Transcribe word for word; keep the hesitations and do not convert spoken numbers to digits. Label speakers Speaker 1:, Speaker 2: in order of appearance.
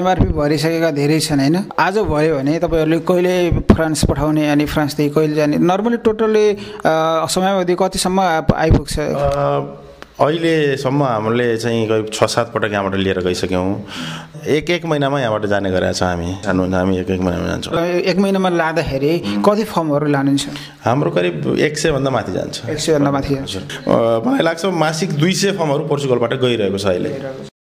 Speaker 1: MRP भरिसकेका धेरै छन् हैन आज भयो भने तपाईहरुले कहिले फ्रान्स पठाउने अनि फ्रान्सदेखि कहिले जाने नर्मली टोटली समयावधि कतिसम्म आइपुग्छ
Speaker 2: अहिलेसम्म हामीले चाहिँ करिब छ सात पटक यहाँबाट लिएर गइसक्यौँ एक एक महिनामा यहाँबाट जाने गरेका छौँ हामी जानु हामी एक एक महिनामा जान्छौँ
Speaker 1: एक महिनामा लाँदाखेरि कति फर्महरू लानुहुन्छ
Speaker 2: हाम्रो करिब एक सय भन्दा माथि जान्छ
Speaker 1: एक सय भन्दा माथि जान्छ
Speaker 2: मलाई लाग्छ मासिक दुई सय फर्महरू पोर्चुगलबाट गइरहेको छ अहिले